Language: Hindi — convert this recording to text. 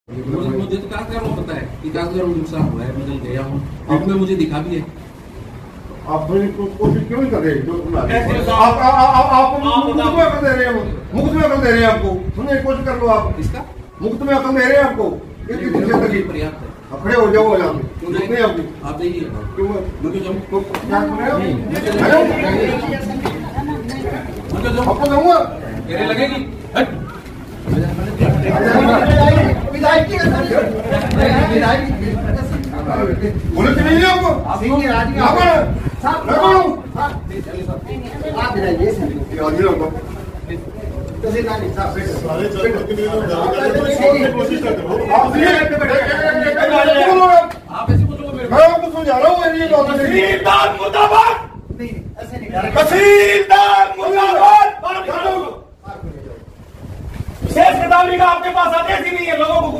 मुझे तो कागजात में पता है कि कागजात में नुकसान हुआ है, मैं गया हूँ, अब में मुझे दिखा भी है। आप कोशिश क्यों नहीं कर रहे? आप मुफ्त में अकल दे रहे हैं, मुफ्त में अकल दे रहे हैं आपको। सुनने की कोशिश कर लो आप। इसका मुफ्त में अकल दे रहे हैं आपको। पर्याप्त है। आप खड़े हो जाओ यहाँ पे। क्यों नहीं आपको? आप देखिए क्यों मैं क्यों जाऊँ? आपको जाऊँगा तेरे लगेगी पुलिस नहीं है आपको? आप ऐसे कुछ लोग मैं आपको समझा रहा हूँ। तहसीलदार मुर्दाबाद, तहसीलदार मुर्दाबाद। शेष गिरदावरी का आपके पास आदेश ही नहीं है लोगों को